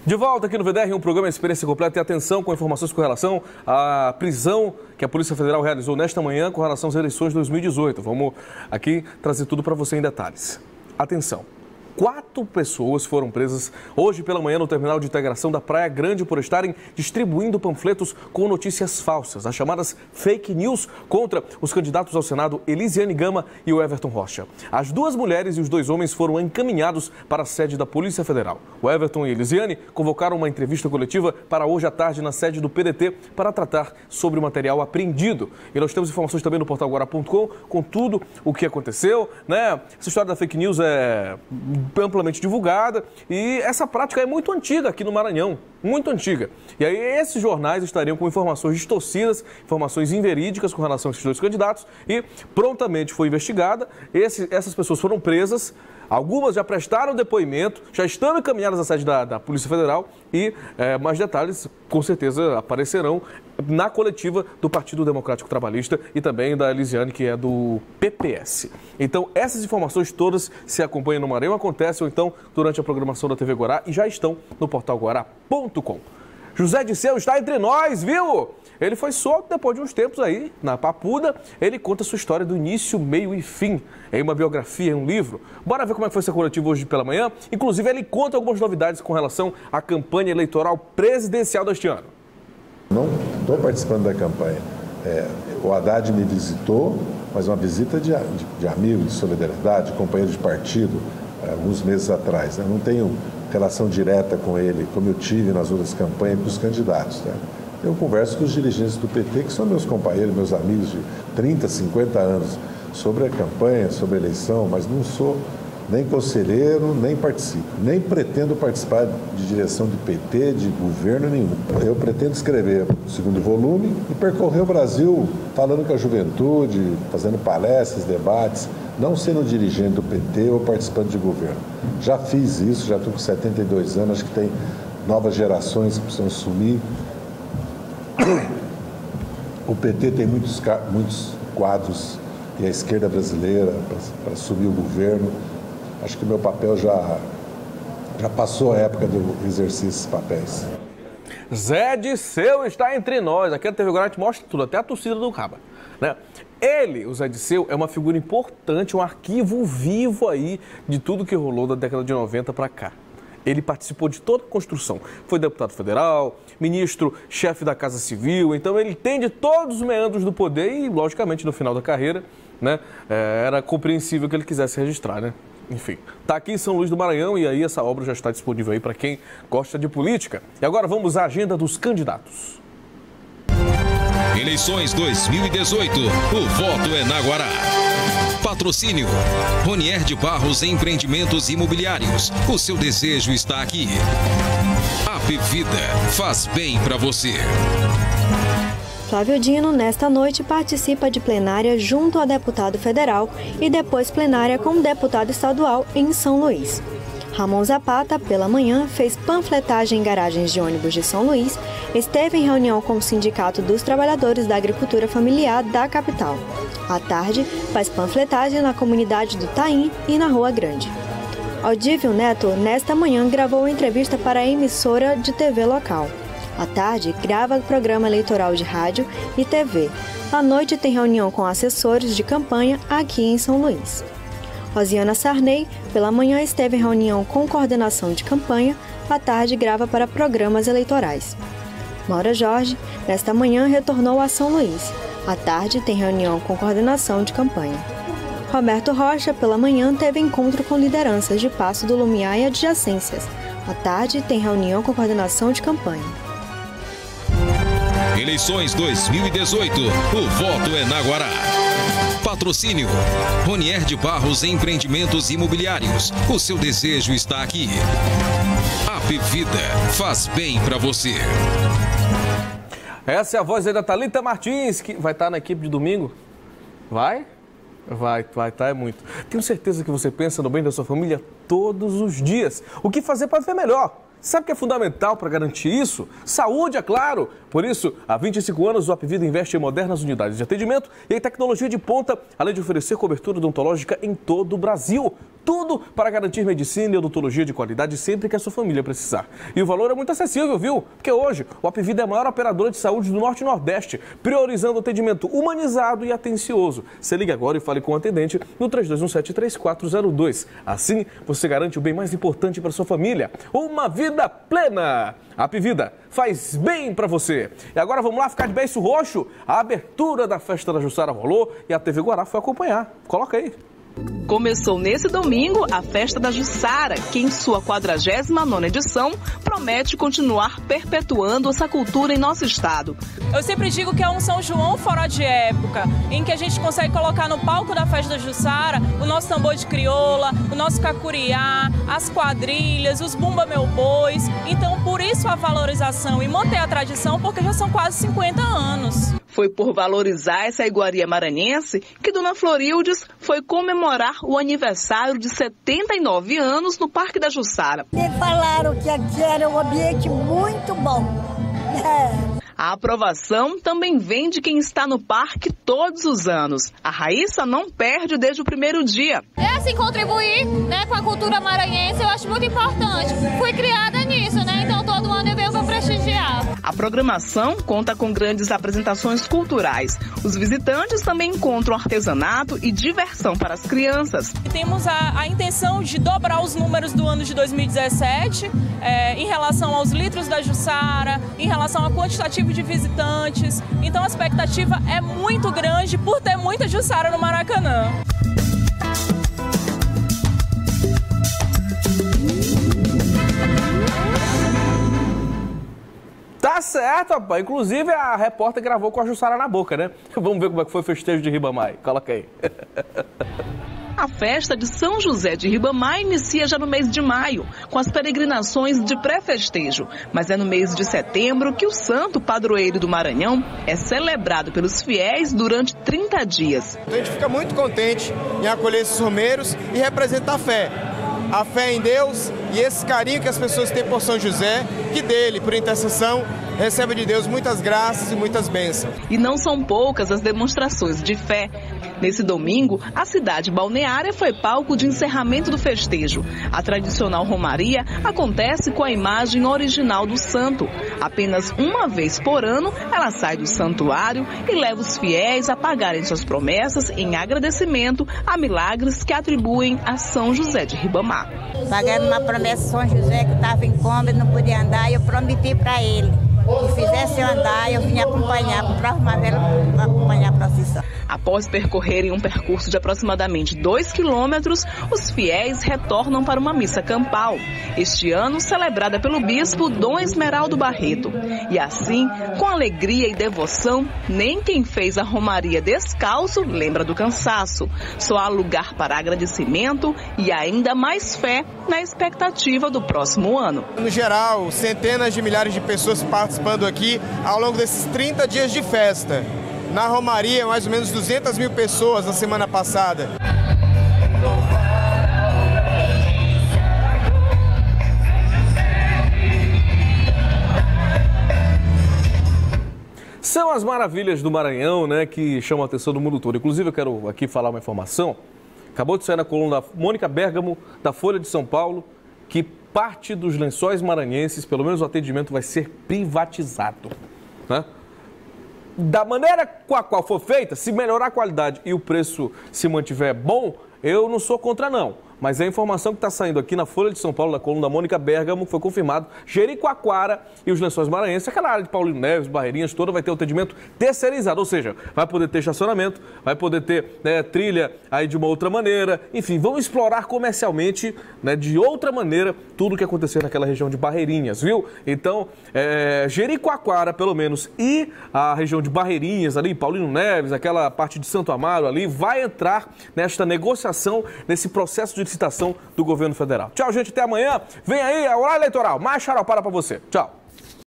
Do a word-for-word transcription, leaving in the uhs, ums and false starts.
De volta aqui no V D R, um programa Experiência Completa e atenção com informações com relação à prisão que a Polícia Federal realizou nesta manhã com relação às eleições de dois mil e dezoito. Vamos aqui trazer tudo para você em detalhes. Atenção. Quatro pessoas foram presas hoje pela manhã no terminal de integração da Praia Grande por estarem distribuindo panfletos com notícias falsas, as chamadas fake news, contra os candidatos ao Senado Elisiane Gama e o Everton Rocha. As duas mulheres e os dois homens foram encaminhados para a sede da Polícia Federal. O Everton e Elisiane convocaram uma entrevista coletiva para hoje à tarde na sede do P D T para tratar sobre o material apreendido. E nós temos informações também no portal Guará ponto com com tudo o que aconteceu, né? Essa história da fake news é amplamente divulgada e essa prática é muito antiga aqui no Maranhão, muito antiga. E aí esses jornais estariam com informações distorcidas, informações inverídicas com relação a esses dois candidatos e prontamente foi investigada. Esse, essas pessoas foram presas, algumas já prestaram depoimento, já estão encaminhadas à sede da, da Polícia Federal e é, mais detalhes com certeza aparecerão na coletiva do Partido Democrático Trabalhista e também da Elisiane, que é do P P S. Então, essas informações todas se acompanham no Maranhão, acontecem ou então durante a programação da T V Guará e já estão no portal Guará ponto com. José Disseu está entre nós, viu? Ele foi solto depois de uns tempos aí, na Papuda. Ele conta sua história do início, meio e fim, em uma biografia, em um livro. Bora ver como é que foi essa coletiva hoje pela manhã. Inclusive, ele conta algumas novidades com relação à campanha eleitoral presidencial deste ano. Não estou participando da campanha. É, o Haddad me visitou, mas uma visita de, de, de amigo, de solidariedade, companheiro de partido, alguns meses atrás. Né? Não tenho relação direta com ele, como eu tive nas outras campanhas com os candidatos. Né? Eu converso com os dirigentes do P T, que são meus companheiros, meus amigos de trinta, cinquenta anos, sobre a campanha, sobre a eleição, mas não sou nem conselheiro, nem participo, nem pretendo participar de direção de P T, de governo nenhum. Eu pretendo escrever o segundo volume e percorrer o Brasil falando com a juventude, fazendo palestras, debates, não sendo dirigente do P T ou participando de governo. Já fiz isso, já estou com setenta e dois anos, acho que tem novas gerações que precisam assumir. O P T tem muitos, muitos quadros e a esquerda brasileira para assumir o governo. Acho que o meu papel já, já passou a época de eu exercer esses papéis. Zé Disseu está entre nós. Aqui na T V Guará a gente mostra tudo, até a torcida do Caba, né? Ele, o Zé Disseu, é uma figura importante, um arquivo vivo aí de tudo que rolou da década de noventa para cá. Ele participou de toda a construção. Foi deputado federal, ministro, chefe da Casa Civil. Então ele entende todos os meandros do poder e, logicamente, no final da carreira, né, era compreensível que ele quisesse registrar, né? Enfim, está aqui em São Luís do Maranhão e aí essa obra já está disponível aí para quem gosta de política. E agora vamos à agenda dos candidatos. Eleições dois mil e dezoito, o voto é na Guará. Patrocínio, Ronier de Barros Empreendimentos Imobiliários, o seu desejo está aqui. App Vida, faz bem para você. Flávio Dino, nesta noite, participa de plenária junto ao deputado federal e depois plenária com o deputado estadual em São Luís. Ramon Zapata, pela manhã, fez panfletagem em garagens de ônibus de São Luís, esteve em reunião com o Sindicato dos Trabalhadores da Agricultura Familiar da capital. À tarde, faz panfletagem na comunidade do Taim e na Rua Grande. Odívio Neto, nesta manhã, gravou entrevista para a emissora de T V local. À tarde, grava o programa eleitoral de rádio e T V. À noite, tem reunião com assessores de campanha aqui em São Luís. Rosiana Sarney, pela manhã, esteve em reunião com coordenação de campanha. À tarde, grava para programas eleitorais. Maura Jorge, nesta manhã, retornou a São Luís. À tarde, tem reunião com coordenação de campanha. Roberto Rocha, pela manhã, teve encontro com lideranças de Passo do Lumiar e adjacências. À tarde, tem reunião com coordenação de campanha. Eleições dois mil e dezoito, o voto é na Guará. Patrocínio, Ronier de Barros Empreendimentos Imobiliários, o seu desejo está aqui. App Vida, faz bem para você. Essa é a voz aí da Thalita Martins, que vai estar na equipe de domingo. Vai? Vai, vai estar, é muito. Tenho certeza que você pensa no bem da sua família todos os dias. O que fazer para viver melhor? Sabe o que é fundamental para garantir isso? Saúde, é claro! Por isso, há vinte e cinco anos, o Apvida investe em modernas unidades de atendimento e em tecnologia de ponta, além de oferecer cobertura odontológica em todo o Brasil. Tudo para garantir medicina e odontologia de qualidade sempre que a sua família precisar. E o valor é muito acessível, viu? Porque hoje o Apvida é a maior operadora de saúde do Norte e Nordeste, priorizando atendimento humanizado e atencioso. Você liga agora e fale com o atendente no três dois um sete, três quatro zero dois. Assim, você garante o bem mais importante para sua família, uma vida plena. A Apvida faz bem para você. E agora vamos lá ficar de beiço roxo. A abertura da Festa da Jussara rolou e a T V Guará foi acompanhar. Coloca aí. Começou nesse domingo a Festa da Jussara, que em sua quadragésima nona edição promete continuar perpetuando essa cultura em nosso estado. Eu sempre digo que é um São João fora de época, em que a gente consegue colocar no palco da Festa da Jussara o nosso tambor de crioula, o nosso cacuriá, as quadrilhas, os bumba meu bois. Então, por isso a valorização e manter a tradição, porque já são quase cinquenta anos. Foi por valorizar essa iguaria maranhense que Dona Florildes foi comemorar o aniversário de setenta e nove anos no Parque da Jussara. Me falaram que aqui era um ambiente muito bom. É. A aprovação também vem de quem está no parque todos os anos. A Raíssa não perde desde o primeiro dia. É assim, contribuir, né, com a cultura maranhense, eu acho muito importante. Fui criada nisso, né? Então todo ano eu venho para prestigiar. A programação conta com grandes apresentações culturais. Os visitantes também encontram artesanato e diversão para as crianças. Temos a, a intenção de dobrar os números do ano de dois mil e dezessete é, em relação aos litros da Jussara, em relação ao quantitativo de visitantes. Então a expectativa é muito grande por ter muita Jussara no Maracanã. Tá certo, rapaz. Inclusive a repórter gravou com a Jussara na boca, né? Vamos ver como é que foi o festejo de Ribamar. Coloca aí. A festa de São José de Ribamar inicia já no mês de maio, com as peregrinações de pré-festejo. Mas é no mês de setembro que o santo padroeiro do Maranhão é celebrado pelos fiéis durante trinta dias. A gente fica muito contente em acolher esses romeiros e representar a fé. A fé em Deus e esse carinho que as pessoas têm por São José, que dele, por intercessão, recebe de Deus muitas graças e muitas bênçãos. E não são poucas as demonstrações de fé. Nesse domingo, a cidade balneária foi palco de encerramento do festejo. A tradicional romaria acontece com a imagem original do santo. Apenas uma vez por ano, ela sai do santuário e leva os fiéis a pagarem suas promessas em agradecimento a milagres que atribuem a São José de Ribamar. Pagando uma promessa a São José que estava em coma e não podia andar, e eu prometi para ele que fizesse eu andar, eu vinha acompanhar, comprava uma vela para acompanhar a procissão. Após percorrerem um percurso de aproximadamente dois quilômetros, os fiéis retornam para uma missa campal, este ano celebrada pelo bispo Dom Esmeraldo Barreto. E assim, com alegria e devoção, nem quem fez a romaria descalço lembra do cansaço. Só há lugar para agradecimento e ainda mais fé na expectativa do próximo ano. No geral, centenas de milhares de pessoas participando aqui ao longo desses trinta dias de festa. Na romaria, mais ou menos duzentas mil pessoas na semana passada. São as maravilhas do Maranhão, né, que chamam a atenção do mundo todo. Inclusive, eu quero aqui falar uma informação. Acabou de sair na coluna da Mônica Bergamo, da Folha de São Paulo, que parte dos lençóis maranhenses, pelo menos o atendimento, vai ser privatizado, né? Da maneira com a qual for feita, se melhorar a qualidade e o preço se mantiver bom, eu não sou contra não. Mas a informação que está saindo aqui na Folha de São Paulo, na coluna da Mônica Bergamo, foi confirmado. Jericoacoara e os Lençóis Maranhenses, aquela área de Paulino Neves, Barreirinhas, toda vai ter o atendimento terceirizado. Ou seja, vai poder ter estacionamento, vai poder ter, né, trilha aí de uma outra maneira. Enfim, vão explorar comercialmente, né, de outra maneira tudo o que acontecer naquela região de Barreirinhas, viu? Então, é, Jericoacoara, pelo menos, e a região de Barreirinhas, ali, Paulino Neves, aquela parte de Santo Amaro ali, vai entrar nesta negociação, nesse processo de licitação do governo federal. Tchau, gente, até amanhã. Vem aí, a hora eleitoral. Mais xaropada para você. Tchau.